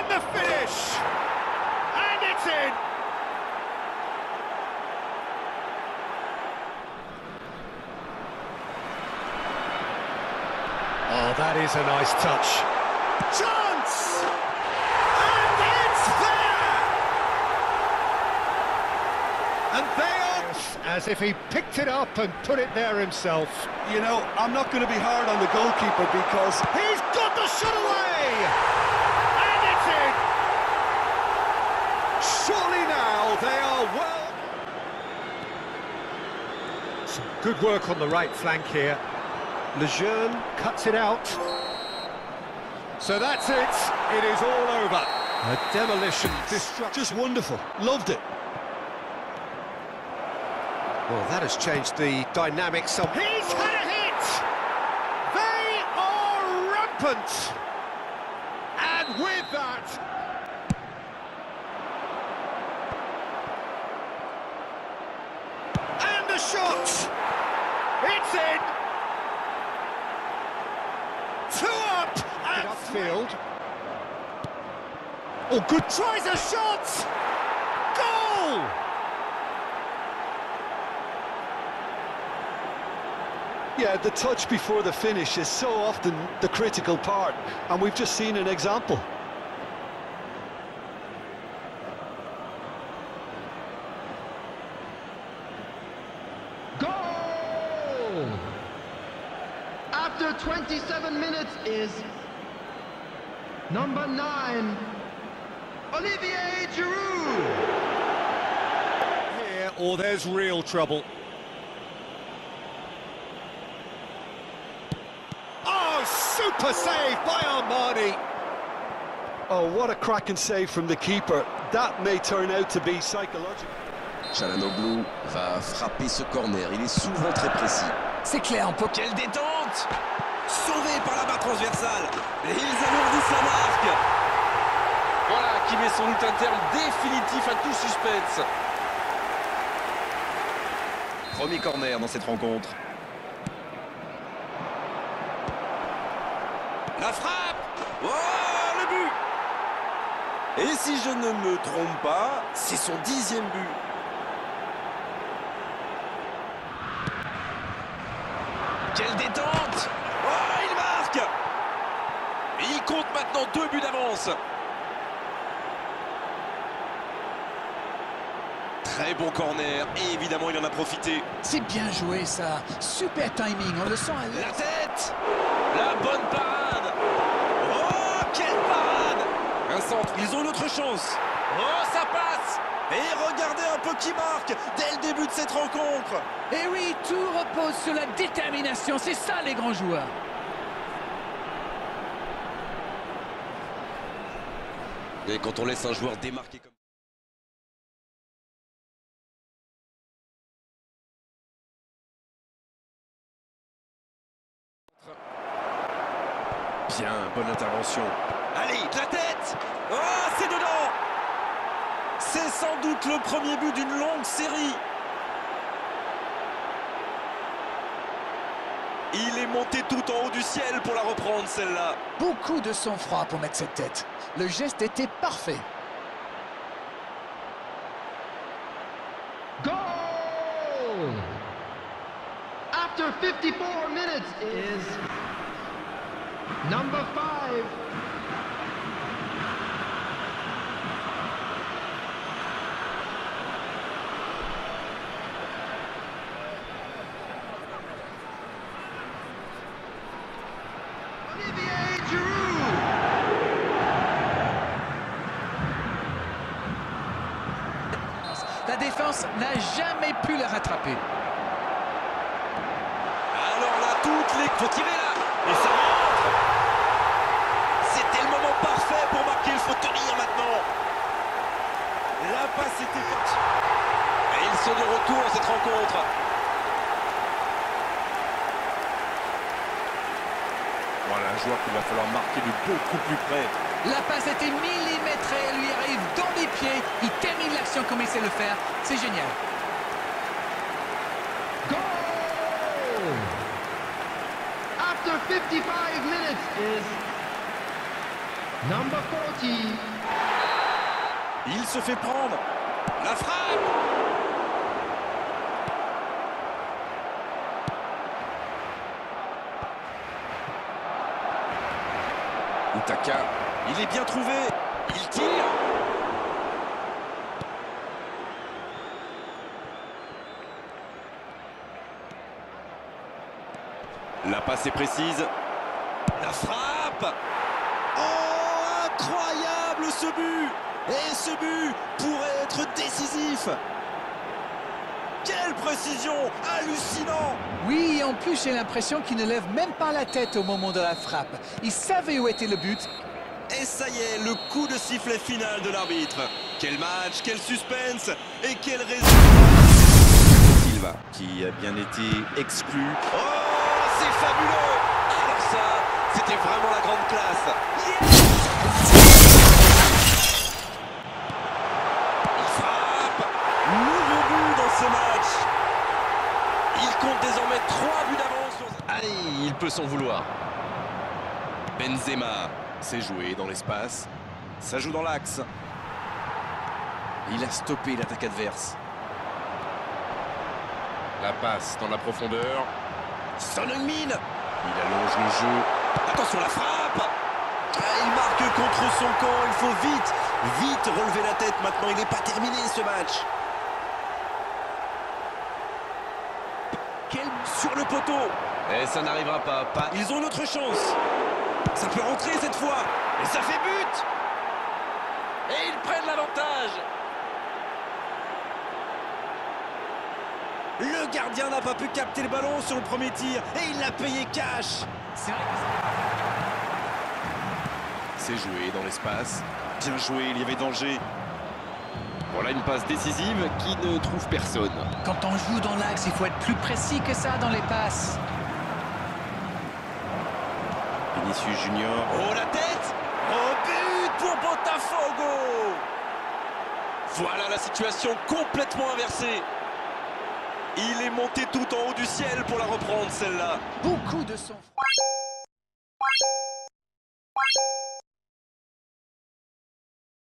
The finish! And it's in! Oh, that is a nice touch. Chance! And it's there! And they are... As if he picked it up and put it there himself. You know, I'm not going to be hard on the goalkeeper because... He's got the shot away! And it's in! Surely now they are well... Some good work on the right flank here. Lejeune cuts it out. So that's it. It is all over. A demolition, destruction. Just wonderful. Loved it. Well, that has changed the dynamics some... He's had a hit! They are rampant! And with that... And the shot! It's in! Two up! And upfield. Oh, good, tries a shot! Goal! Yeah, the touch before the finish is so often the critical part, and we've just seen an example. Goal! After 27 minutes is number 9, Olivier Giroud. Here, or there's real trouble. Super save by Armani. Oh, what a cracking save from the keeper. That may turn out to be psychological. Çalhanoğlu va frapper ce corner. Il est souvent très précis. C'est clair, on peut... Quelle détente! Sauvé par la barre transversale. Et ils alourdissent la marque. Voilà qui met sans doute un terme définitif à tout suspense. Premier corner dans cette rencontre. La frappe! Oh, le but! Et si je ne me trompe pas, c'est son 10e but. Quelle détente! Oh, il marque! Et il compte maintenant 2 buts d'avance. Très bon corner, et évidemment il en a profité. C'est bien joué ça, super timing, on le sent à l'aise. La tête! La bonne parade! Oh, quelle parade! Un centre, ils ont une autre chance. Oh, ça passe! Et regardez un peu qui marque dès le début de cette rencontre. Et oui, tout repose sur la détermination, c'est ça les grands joueurs. Et quand on laisse un joueur démarquer comme... Bien, bonne intervention. Allez, de la tête! Oh, c'est dedans! C'est sans doute le premier but d'une longue série. Il est monté tout en haut du ciel pour la reprendre, celle-là. Beaucoup de sang-froid pour mettre cette tête. Le geste était parfait. Goal! After 54 minutes is number 5. Olivier Giroud. La défense n'a jamais pu le rattraper. Alors là, toutes les... Faut tirer là! Et ça rentre! C'était le moment parfait pour marquer, il faut tenir maintenant! La passe était partie. Et ils sont de retour dans cette rencontre. Voilà un joueur qu'il va falloir marquer de beaucoup plus près. La passe était millimétrée, elle lui arrive dans les pieds. Il termine l'action comme il sait le faire. C'est génial. Goal! After 55 minutes is number 40, Il se fait prendre. La frappe. Utaka, il est bien trouvé. Il tire. La passe est précise. La frappe. Oh, incroyable ce but. Et ce but pourrait être décisif. Quelle précision. Hallucinant. Oui, et en plus, j'ai l'impression qu'il ne lève même pas la tête au moment de la frappe. Il savait où était le but. Et ça y est, le coup de sifflet final de l'arbitre. Quel match, quel suspense et quel résultat. Silva qui a bien été exclu. Oh, c'est fabuleux. Alors ça, c'était vraiment la grande classe. Il frappe. Nouveau but dans ce match. Il compte désormais 3 buts d'avance. Allez, il peut s'en vouloir. Benzema. C'est joué dans l'espace. Ça joue dans l'axe. Il a stoppé l'attaque adverse. La passe dans la profondeur. Son Heung-min. Il allonge le jeu. Attention la frappe. Il marque contre son camp. Il faut vite relever la tête. Maintenant, il n'est pas terminé ce match. Sur le poteau. Et ça n'arrivera pas. Ils ont une autre chance. Ça peut rentrer cette fois. Et ça fait but. Et ils prennent l'avantage. Le gardien n'a pas pu capter le ballon sur le premier tir. Et il l'a payé cash. C'est vrai que C'est joué dans l'espace. Bien joué, il y avait danger. Voilà une passe décisive qui ne trouve personne. quand on joue dans l'axe, il faut être plus précis que ça dans les passes. Vinicius Junior. Oh la tête. Oh but pour Botafogo. Voilà la situation complètement inversée. Il est monté tout en haut du ciel pour la reprendre celle-là. Beaucoup de sang-froid.